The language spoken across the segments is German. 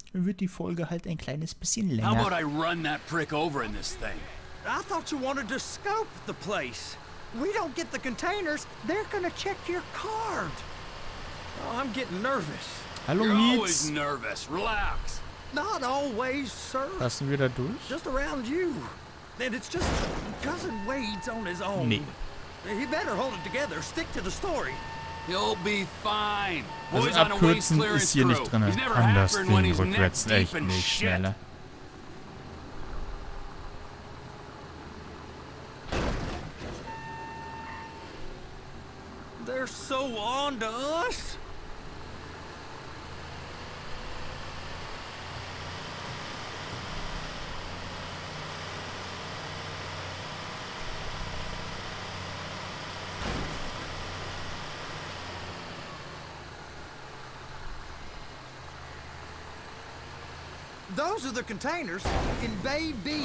wird die Folge halt ein kleines bisschen How about länger. I run that prick over in this thing? I thought you wanted to scope the place. We don't get the containers, they're gonna check your card. Oh, I'm getting nervous. Hallo You're always Mietz. nervous. Relax. Not always, sir. Passen wir da durch? Just around you. And it's just Cousin Wade's on his own. Nee. He better hold it together. Stick to the story. He'll be fine. Also Boy's on a waste abkürzen clearance ist hier crew. nicht drin. He's never Kann das happened when Ding he's neck rückwärts deep echt in nicht shit. schneller. They're so on to us. Those are the containers in Bay B.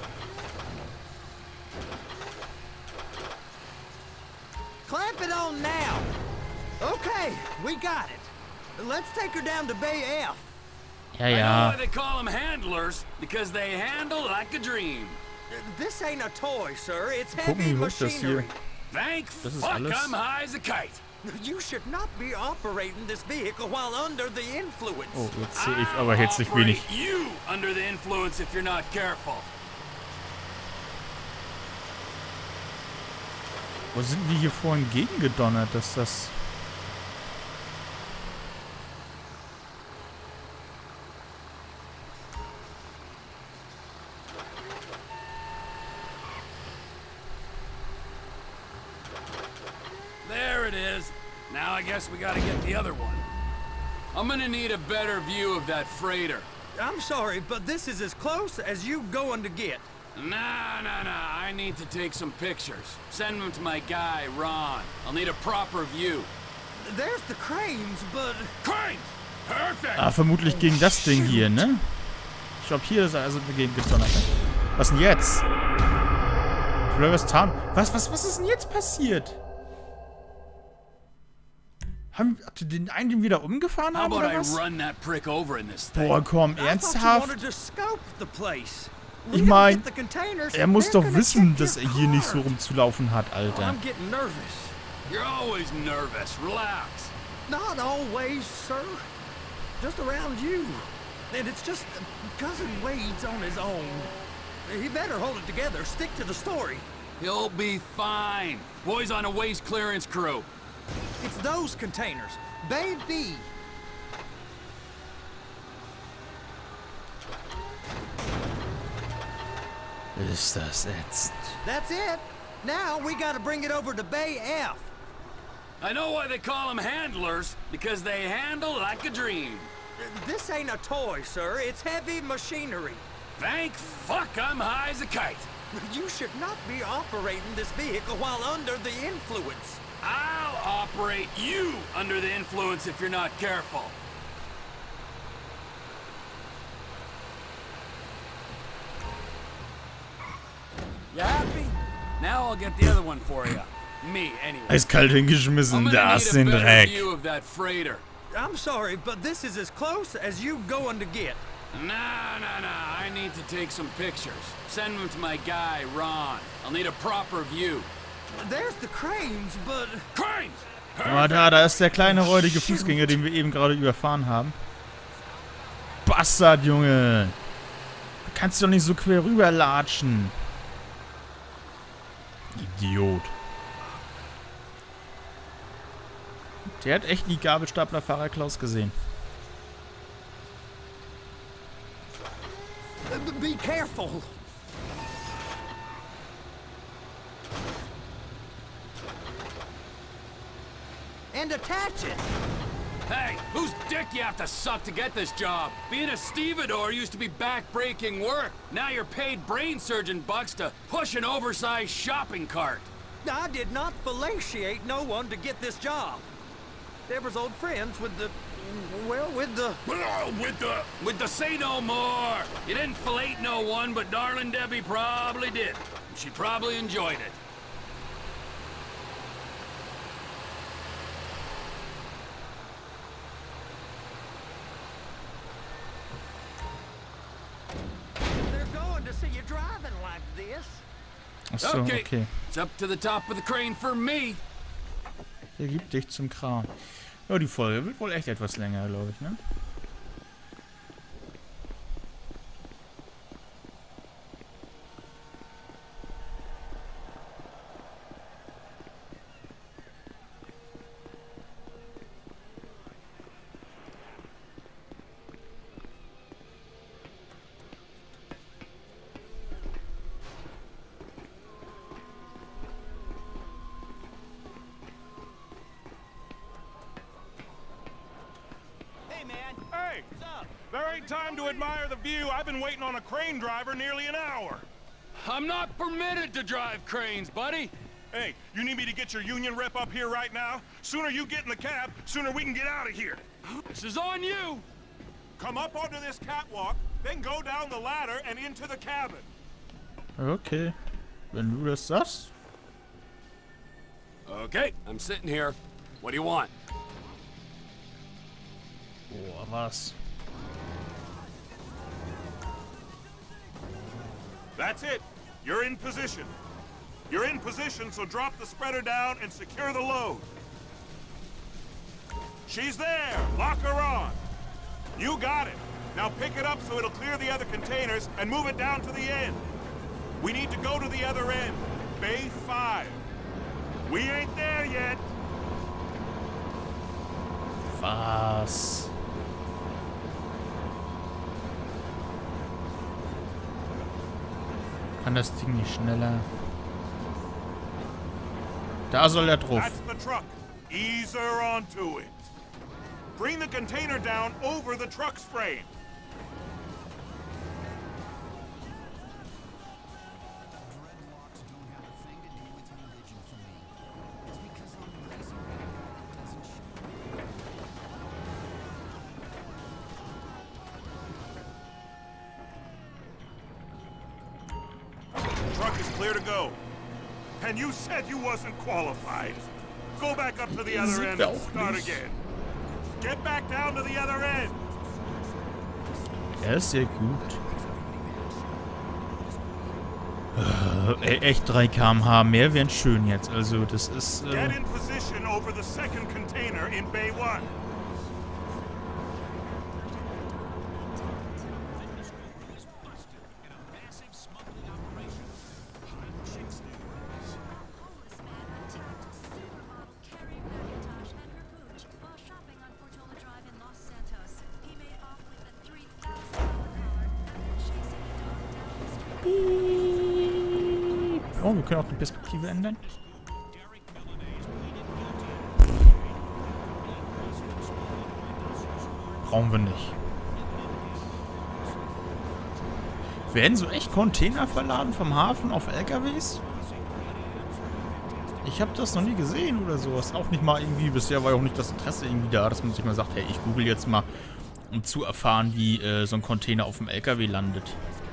Clamp it on now. Okay, we got it. Let's take her down to Bay F. Ja, I know ja. why they call them handlers, because they handle like a dream. This ain't a toy, sir. It's Gucken, heavy wie hoch das hier... machinery. Thank Das ist fuck alles. I'm high as a kite. You should not be operating this vehicle while under the influence. Oh, jetzt sehe ich aber herzlich wenig. Operate you under the influence if you're not careful. Wo sind wir hier vorhin gegengedonnert, dass das... There it is. Now I guess we gotta get the other one. I'm gonna need a better view of that freighter. I'm sorry, but this is as close as you going to get. Nah. I need to take some pictures. Send them to my guy, Ron. I'll need a proper view. There's the cranes, but... Crane! Perfect! Ah, vermutlich gegen das Ding hier, ne? Ich glaube, hier ist er also gegen gedonnert. Ne? Was denn jetzt? Travis Town. Was ist denn jetzt passiert? Habt ihr den einen wieder umgefahren How haben, about oder I was? run that prick over in this thing? Boah, komm, I thought you ernsthaft? wanted to scope the place. Ich We don't mein, get the containers, er muss they're doch gonna wissen, check dass your er hier nicht so card. rumzulaufen hat, Oh, Alter. I'm getting nervous. You're always nervous. Relax. Not always, sir. Just around you. And it's just Cousin Wade's on his own. He better hold it together. Stick to the story. He'll be fine. Boy's on a waste clearance crew. It's those containers. Bay B. Ist das ätzend. That's it. Now we gotta bring it over to Bay F. I know why they call them handlers, because they handle like a dream. This ain't a toy, sir. It's heavy machinery. Thank fuck I'm high as a kite. You should not be operating this vehicle while under the influence. I'll operate you under the influence if you're not careful. You happy? Now I'll get the other one for you. Me, anyway. Eiskalt I'm hingeschmissen, gonna da need ist a den better Dreck. view of that freighter. I'm sorry, but this is as close as you going to get. Nah. I need to take some pictures. Send them to my guy, Ron. I'll need a proper view. There's the cranes, but... Cranes! Oh, da ist der kleine räudige Fußgänger, den wir eben gerade überfahren haben. Bastard, Junge! Du kannst doch nicht so quer rüberlatschen. Idiot. Der hat echt die Gabelstaplerfahrer Klaus gesehen. Be careful. And attach it. Hey, whose dick you have to suck to get this job? Being a stevedore used to be back-breaking work. Now you're paid brain surgeon bucks to push an oversized shopping cart. I did not fellatiate no one to get this job. Deborah's old friends with the... Well, with the... With the say no more. You didn't fillet no one, but darling Debbie probably did. She probably enjoyed it. this. Achso, okay. It's up to the top of the crane for me. Ergib dich zum Kran. Ja, die Folge wird wohl echt etwas länger, glaube ich, ne? Hey! There ain't time to admire the view. I've been waiting on a crane driver nearly an hour. I'm not permitted to drive cranes, buddy. Hey, you need me to get your union rep up here right now? Sooner you get in the cab, sooner we can get out of here. This is on you. Come up onto this catwalk, then go down the ladder and into the cabin. Okay. Wenn du das sagst. Okay, I'm sitting here. What do you want? Boah, was? That's it. You're in position. You're in position, so drop the spreader down and secure the load. She's there. Lock her on. You got it. Now pick it up so it'll clear the other containers and move it down to the end. We need to go to the other end. Bay 5. We ain't there yet. Was? Kann das Ding nicht schneller? Da soll er drauf. That's the truck. Ease her onto it. Bring the container down over the truck's frame. Truck is clear to go. And you said you wasn't qualified. Go back up to the other end and start again. Get back down to the other end. Er ist sehr gut. Echt 3 km/h mehr wären schön jetzt. Also das ist... Get in position over the second container in Bay 1. Oh, wir können auch die Perspektive ändern. Brauchen wir nicht. Werden so echt Container verladen vom Hafen auf LKWs? Ich habe das noch nie gesehen oder sowas. Auch nicht mal irgendwie, bisher war ja auch nicht das Interesse irgendwie da, dass man sich mal sagt, hey, ich google jetzt mal, um zu erfahren, wie so ein Container auf dem LKW landet.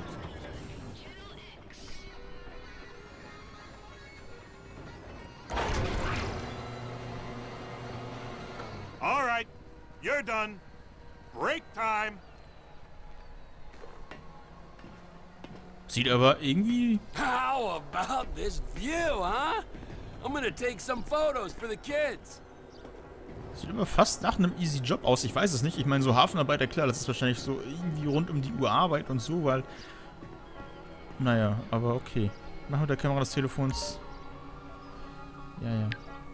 You're done. Break time. Sieht aber irgendwie... How about this view, huh? I'm gonna take some photos for the kids. Sieht aber fast nach einem easy Job aus. Ich weiß es nicht. Ich meine, so Hafenarbeiter, klar, das ist wahrscheinlich so irgendwie rund um die Uhr Arbeit und so, weil... Naja, aber okay. Machen wir der Kamera des Telefons... Ja, ja.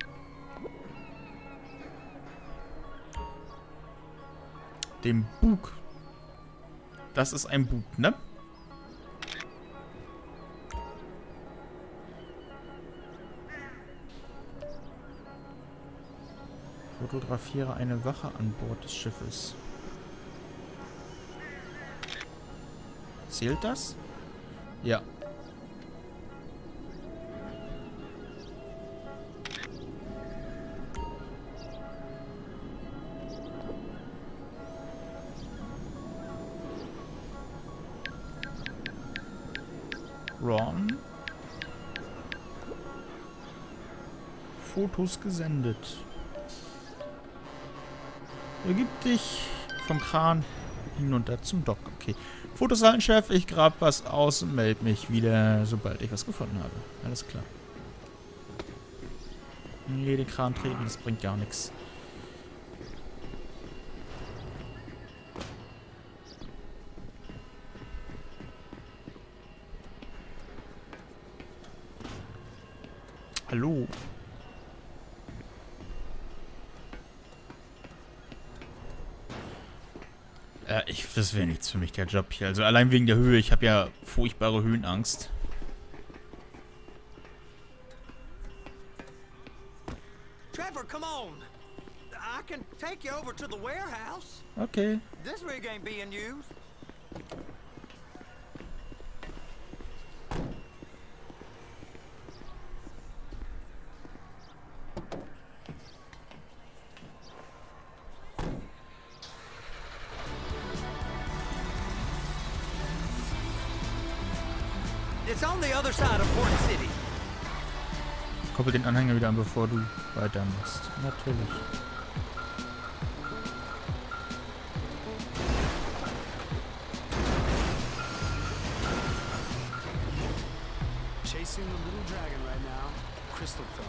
Dem Bug. Das ist ein Bug, ne? Fotografiere eine Wache an Bord des Schiffes. Zählt das? Ja. Ron. Fotos gesendet. Ergib dich vom Kran. Hinunter zum Dock. Okay. Fotosallenchef, ich grab was aus und melde mich wieder, sobald ich was gefunden habe. Alles klar. Nee, den Kran treten, das bringt gar nichts. Hallo. Das wäre nichts für mich, der Job hier. Also allein wegen der Höhe. Ich habe ja furchtbare Höhenangst. Trevor, come on. I can take you over to the warehouse. Okay. This rig ain't being used. It's on the other side of Port City. Koppel den Anhänger wieder an, bevor du weitermachst. Natürlich. Chasing the little dragon right now. Crystal film.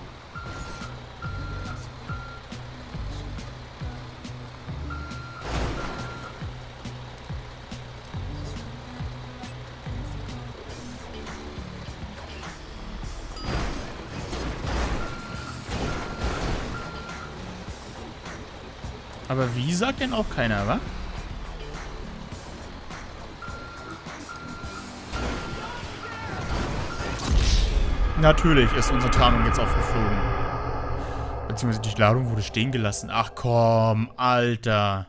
Aber wie sagt denn auch keiner, wa? Natürlich ist unsere Tarnung jetzt auch verflogen. Beziehungsweise die Ladung wurde stehen gelassen. Ach komm, Alter.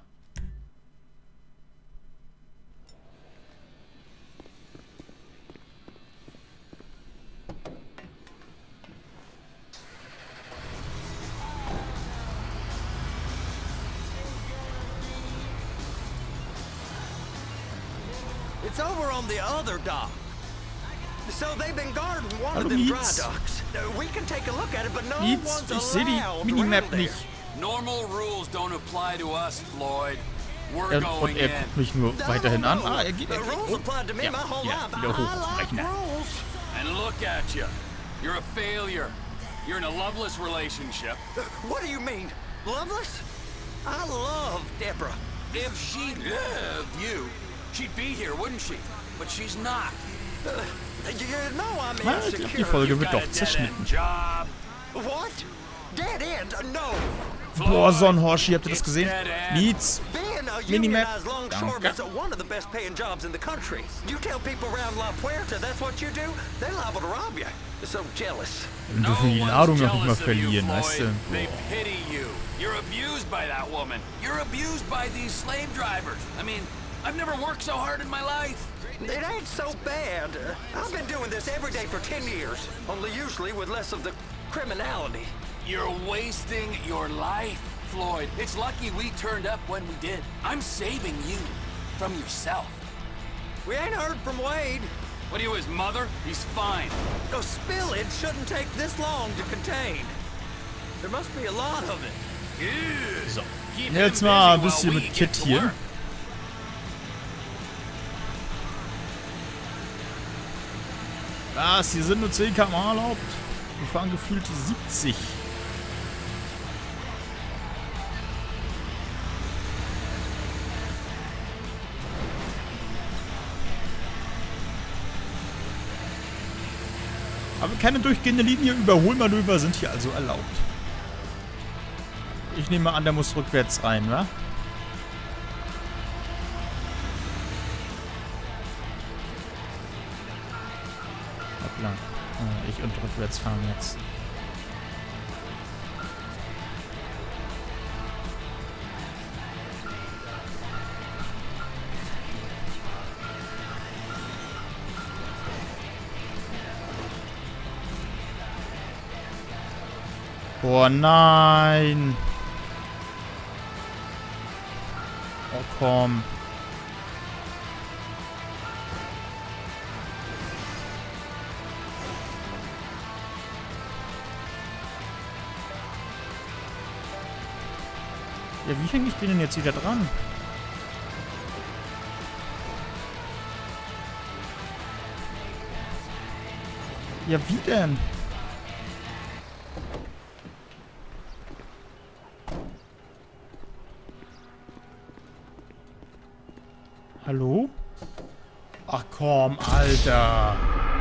It's over on the other dock. So they've been guarding one Hallo, of them dry Mietz. docks. We can take a look at it, but no Mietz, one's ich sehe die allowed Minimap around there. nicht. Normal rules don't apply to us, Floyd. We're Und going er in. guckt mich nur weiterhin an. Ah, er geht. The rules applied to me Ja, my whole ja, life. wieder hoch. I like Rechner. rules. And look at you. You're a failure. You're in a loveless relationship. What do you mean? Loveless? I love Deborah. If she loved you, she'd be here, wouldn't she? But she's not. You know I'm Ah, ich glaube, die insecure. Folge wird Got a doch dead-end zerschnitten. job. What? Dead end? No. Boah, Sonnenhorschi, habt ihr das It's gesehen? dead end. Mietz. Being a Minimap. unionized longshoreman's Danke. one of the best paying jobs in the country. You tell people around La Puerta that's what you do, they're liable to rob you. They're so jealous. Wir dürfen die Ladung noch nicht mal jealous of you, verlieren, weißt Floyd. du? They pity you. You're abused by that woman. You're abused by these slave drivers. I mean, I've never worked so hard in my life. It ain't so bad. I've been doing this every day for 10 years, only usually with less of the criminality. You're wasting your life, Floyd. It's lucky we turned up when we did. I'm saving you from yourself. We ain't heard from Wade. What are you, his mother? He's fine. A spillage shouldn't take this long to contain. There must be a lot of it. Ew. So. Keep Jetzt him mal ein busy bisschen while mit we Kit get to hier. work. Was? Hier sind nur 10 km/h erlaubt. Wir fahren gefühlt 70. Aber keine durchgehende Linie, Überholmanöver sind hier also erlaubt. Ich nehme an, der muss rückwärts rein, wa? Hoppla. Ich und rückwärts fahren jetzt. Boah, nein. Oh, komm. Ja, wie hänge ich den denn jetzt wieder dran? Ja, wie denn? Hallo? Ach komm, Alter.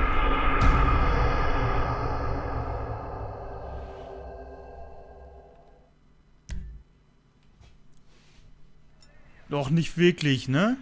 Doch nicht wirklich, ne?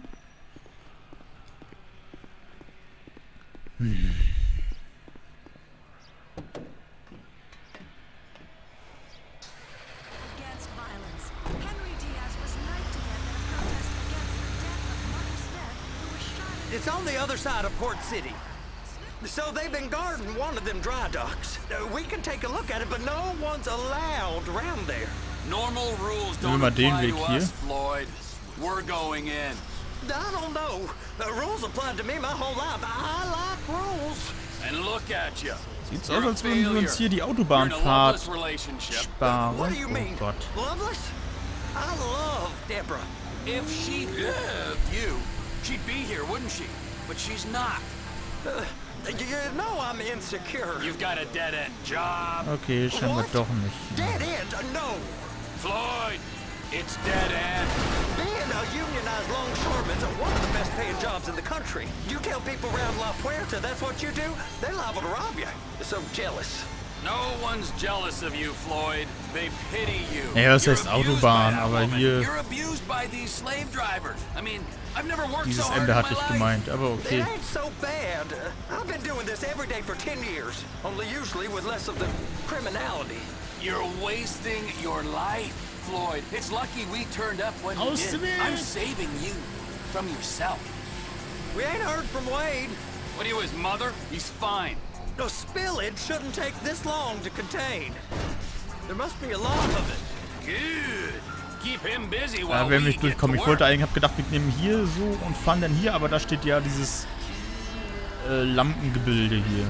Against violence. Henry Diaz was knifed to death in a protest against the death of Martin Smith, who was shot at... It's on the other side of Port City. So they've been guarding one of them dry docks. We can take a look at it, but no one's allowed around there. Normal rules Nehmen don't wir mal den apply Weg to hier. us, Floyd. We're going in. I don't know. The rules applied to me my whole life. I like rules. And look at you. Sieht's You're aus, a als würden wir uns hier die You're in a Autobahnfahrt loveless relationship. sparen. What do you Oh mean? Gott. Loveless? I love Deborah. If she loved you, she'd be here, wouldn't she? But she's not. You know I'm insecure. You've got a dead-end job. Okay, scheinbar What? doch nicht. Dead end? No. Floyd, it's dead end. Being a unionized longshoreman's one of the best paying jobs in the country. You tell people around La Puerta that's what you do, they're liable to rob you. They're so jealous. No one's jealous of you, Floyd. They pity you. Naja, das You're heißt abused by Autobahn, that aber woman. hier... You're abused by these slave drivers. I mean, I've never worked Dieses so hard Ende in hatte my ich life. gemeint, aber It okay. ain't so bad. I've been doing this every day for 10 years, only usually with less of the criminality. You're wasting your life, Floyd. It's lucky we turned up when we Aus did. dem I'm Weg. saving you from yourself. We ain't heard from Wade. What are you, his mother? He's fine. The spillage shouldn't take this long to contain. There must be a lot of it. Good. Keep him busy Ja, while werden we wir nicht get durchkommen. to Ich wollte work. eigentlich, hab gedacht, wir nehmen hier so und fahren dann hier, aber da steht ja dieses Lampengebilde hier.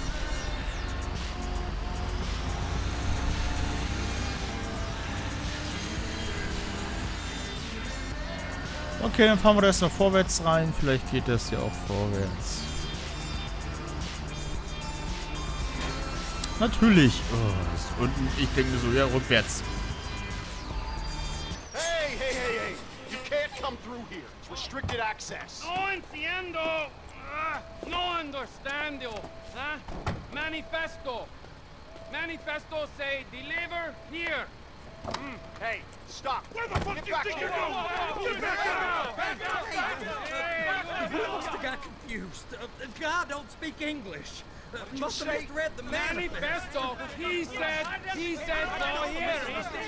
Okay, dann fahren wir da erst mal vorwärts rein. Vielleicht geht das ja auch vorwärts. Natürlich. Oh, und ich denke mir so, ja, rückwärts. Hey, hey, hey, hey! You can't come through here. It's restricted access. No entiendo. No understand you. Huh? Manifesto. Manifesto say deliver here. Hey, stop! Where the fuck do you think you're I must have got confused. God don't speak English. Must have misread the manifesto. Manifesto. He said go here.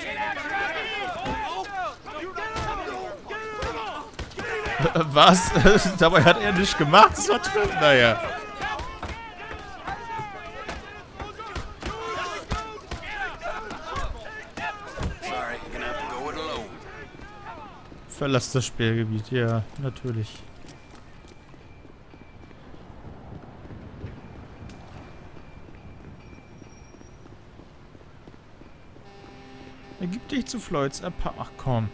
Was? Dabei hat er nicht gemacht. Das war toll. Naja. Sorry, you're gonna have to go it alone. Verlass das Spielgebiet. Ja, natürlich. Ergib dich zu Floyds Appa. Ach komm.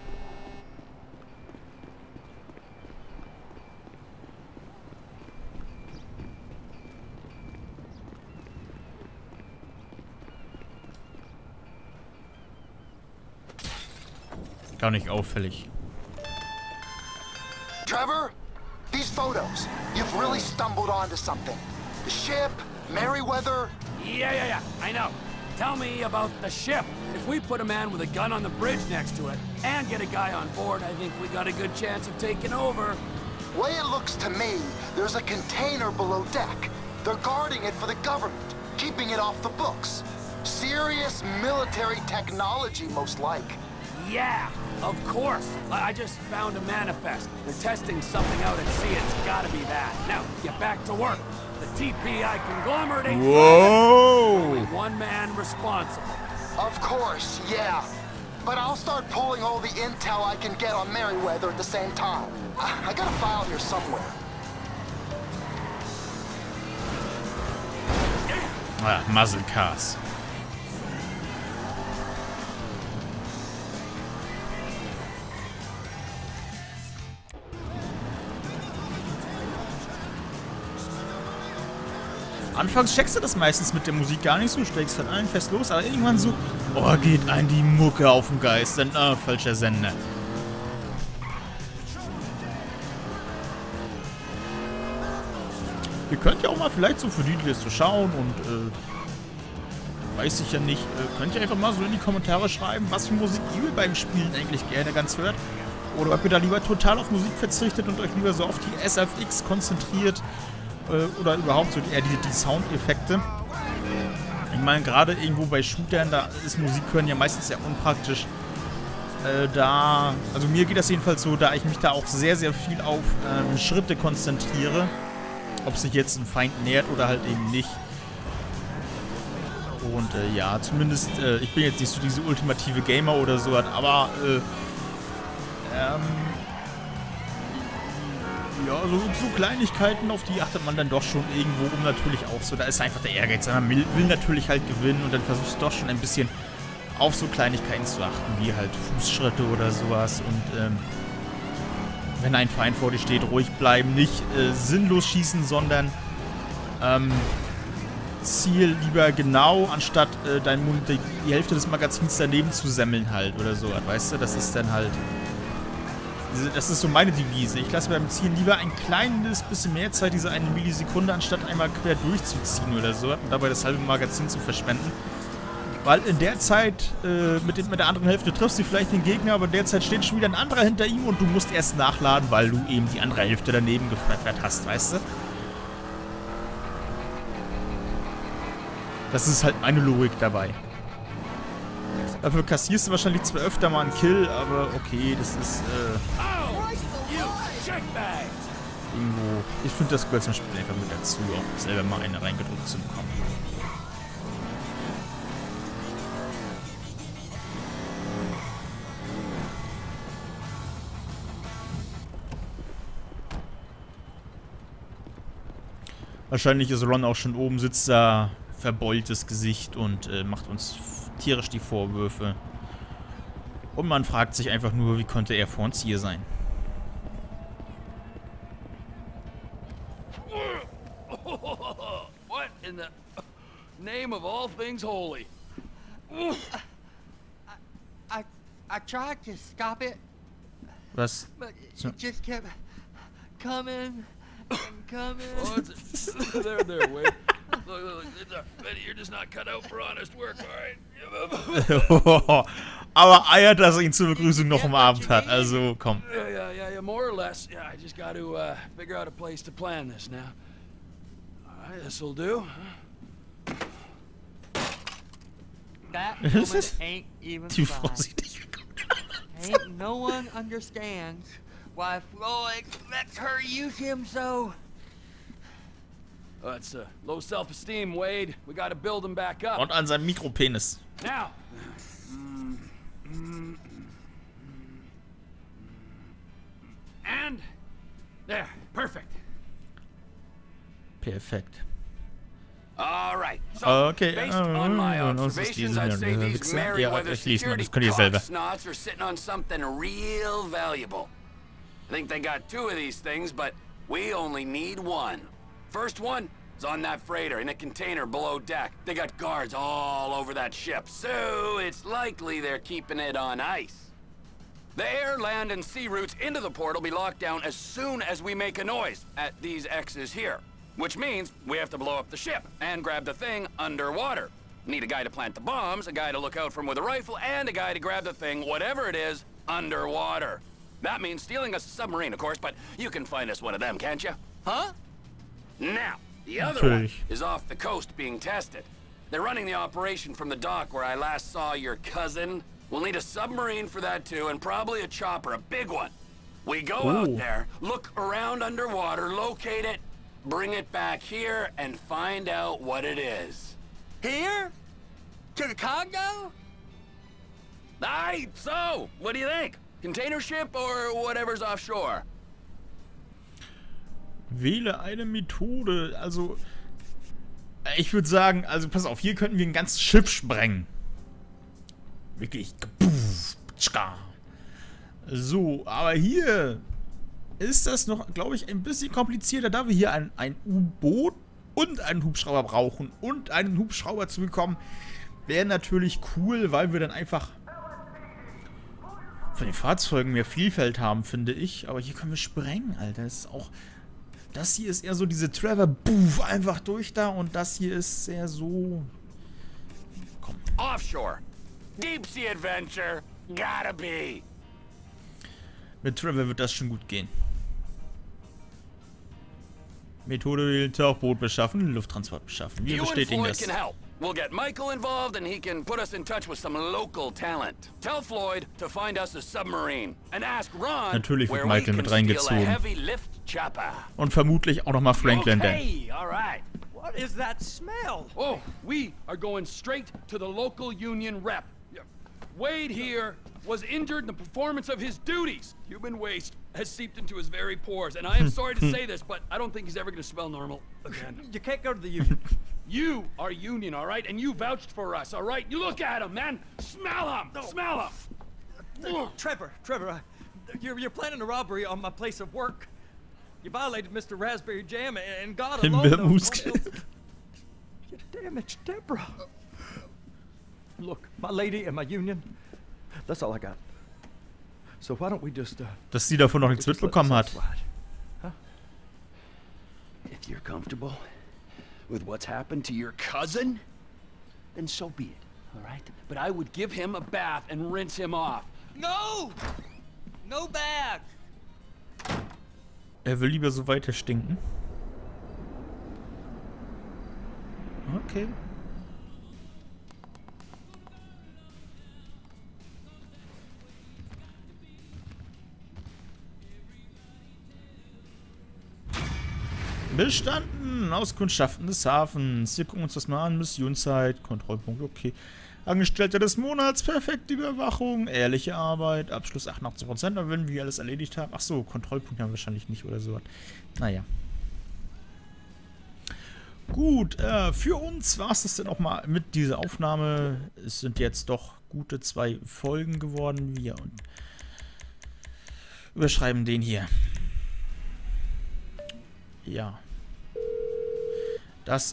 Gar nicht auffällig. Trevor, these photos, you've really stumbled onto something. The ship, Merryweather. Yeah, I know. Tell me about the ship. If we put a man with a gun on the bridge next to it and get a guy on board, I think we got a good chance of taking over. Way it looks to me, there's a container below deck. They're guarding it for the government, keeping it off the books. Serious military technology, most like. Yeah, of course. I just found a manifest. They're testing something out at sea. It's gotta be that. Now, get back to work. The TPI conglomerate ain't only Whoa! one man responsible. Of course, yeah. But I'll start pulling all the intel I can get on Merryweather at the same time. I got a file here somewhere. Ah, Muzzle Cars. Anfangs checkst du das meistens mit der Musik gar nicht so, steigst halt ein, fest los, aber irgendwann so, oh, geht ein die Mucke auf den Geist, dann, falscher Sender. Ihr könnt ja auch mal vielleicht so für die das so schauen und, weiß ich ja nicht, könnt ihr einfach mal so in die Kommentare schreiben, was für Musik ihr beim Spielen eigentlich gerne ganz hört. Oder ob ihr da lieber total auf Musik verzichtet und euch lieber so auf die SFX konzentriert. Oder überhaupt so eher die Soundeffekte. Ich meine, gerade irgendwo bei Shootern, da ist Musik hören ja meistens sehr unpraktisch. Also mir geht das jedenfalls so, da ich mich da auch sehr, sehr viel auf Schritte konzentriere. Ob sich jetzt ein Feind nähert oder halt eben nicht. Und ja, zumindest, ich bin jetzt nicht so diese ultimative Gamer oder so, aber ja, so Kleinigkeiten, auf die achtet man dann doch schon irgendwo um natürlich auch so. Da ist einfach der Ehrgeiz. Man will natürlich halt gewinnen und dann versuchst du doch schon ein bisschen auf so Kleinigkeiten zu achten, wie halt Fußschritte oder sowas. Und wenn ein Feind vor dir steht, ruhig bleiben, nicht sinnlos schießen, sondern Ziel lieber genau, anstatt die Hälfte des Magazins daneben zu semmeln halt oder so. Weißt du, das ist dann halt... Das ist so meine Devise. Ich lasse beim Zielen lieber ein kleines bisschen mehr Zeit, diese 1 Millisekunde, anstatt einmal quer durchzuziehen oder so und dabei das halbe Magazin zu verschwenden. Weil in der Zeit, mit der anderen Hälfte triffst du vielleicht den Gegner, aber in der Zeit steht schon wieder ein anderer hinter ihm und du musst erst nachladen, weil du eben die andere Hälfte daneben gepfeffert hast, weißt du? Das ist halt meine Logik dabei. Dafür kassierst du wahrscheinlich zwar öfter mal einen Kill, aber okay, das ist, irgendwo... Ich finde, das gehört zum Spiel einfach mit dazu, auch selber mal eine reingedrückt zu bekommen. Wahrscheinlich ist Ron auch schon oben, sitzt da, verbeultes Gesicht und macht uns tierisch die Vorwürfe. Und man fragt sich einfach nur, wie konnte er vor uns hier sein? What in the name of all things holy? I tried to stop it, Was? but it just kept coming and coming. Oh, there, Wade. Look, you're just not cut out for honest work, alright? Aber eiert, dass er ihn zur Begrüßung noch umarmt hat. Also, komm. Yeah, more or less. Yeah, I just got to figure out a place to plan this now. Alright, this'll do. That woman ain't even Die fine. vorsichtig. Ain't no one understands why Floyd lets her use him so. It's low self-esteem, Wade. We got to build him back up. Und an seinem Mikropenis. Now. And there, perfect. Perfekt. All right. So, Okay, based on my observations, I'd say these Merryweather security cocksnots are sitting on something real valuable. I think they got 2 of these things, but we only need 1. First one is on that freighter in a container below deck. They got guards all over that ship, so it's likely they're keeping it on ice. The air, land, and sea routes into the port will be locked down as soon as we make a noise at these X's here. Which means we have to blow up the ship and grab the thing underwater. Need a guy to plant the bombs, a guy to look out for them with a rifle, and a guy to grab the thing, whatever it is, underwater. That means stealing us a submarine, of course, but you can find us one of them, can't you? Huh? Now, the other one is off the coast being tested. They're running the operation from the dock where I last saw your cousin. We'll need a submarine for that too, and probably a chopper, a big one. We go out there, look around underwater, locate it, bring it back here, and find out what it is. Here? To the Congo? Aye, so, what do you think? Container ship or whatever's offshore? Wähle eine Methode. Also, ich würde sagen, also pass auf, hier könnten wir ein ganzes Schiff sprengen. Wirklich. So, aber hier ist das noch, glaube ich, ein bisschen komplizierter, da wir hier ein U-Boot und einen Hubschrauber brauchen und einen Hubschrauber zu bekommen, wäre natürlich cool, weil wir dann einfach von den Fahrzeugen mehr Vielfalt haben, finde ich. Aber hier können wir sprengen, Alter. Das ist auch... Das hier ist eher so diese Trevor, buff, einfach durch da. Und das hier ist eher so... Komm. Offshore. Deep Sea Adventure. Gotta be. Mit Trevor wird das schon gut gehen. Methode wählen, Tauchboot beschaffen, Lufttransport beschaffen. Wir bestätigen das. We'll get Michael involved and he can put us in touch with some local talent. Tell Floyd to find us a submarine and ask Ron natürlich wird where we Michael can mit steal a reingezogen. heavy lift chopper. Und vermutlich auch nochmal Franklin. Okay, all right. What is that smell? Oh, we are going straight to the local union rep. Wade here was injured in the performance of his duties. Human waste has seeped into his very pores, and I am sorry to say this, but I don't think he's ever going to smell normal again. You can't go to the union. You are union, all right? And you vouched for us, all right? You look at him, man. Smell him. No. Smell him. Trevor, you're planning a robbery on my place of work. You violated Mr. Raspberry Jam, and God alone knows what else. You damaged Deborah. Look, my lady and my union, that's all I got. So why don't we just, dass sie davon noch nichts mitbekommen hat. Huh? If you're comfortable with what's happened to your cousin, then so be it, all right? But I would give him a bath and rinse him off. No! No bag! Er will lieber so weiter stinken. Okay. Bestanden! Auskundschaften des Hafens. Wir gucken uns das mal an. Missionszeit, Kontrollpunkt, okay. Angestellter des Monats, perfekte Überwachung, ehrliche Arbeit, Abschluss 88%, dann wenn wir alles erledigt haben. Ach so, Kontrollpunkt haben wir wahrscheinlich nicht oder so. Naja. Gut, für uns war es das dann auch mal mit dieser Aufnahme. Es sind jetzt doch gute 2 Folgen geworden. Wir überschreiben den hier. Ja. Das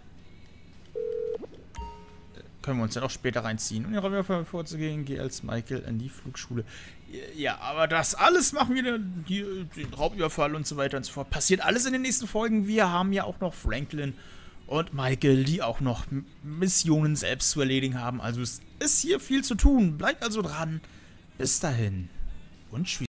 können wir uns dann auch später reinziehen. Und hier vorzugehen, gehe als Michael in die Flugschule. Ja, aber das alles machen wir, den Raubüberfall und so weiter und so fort. Passiert alles in den nächsten Folgen. Wir haben ja auch noch Franklin und Michael, die auch noch Missionen selbst zu erledigen haben. Also es ist hier viel zu tun. Bleibt also dran. Bis dahin und tschüss.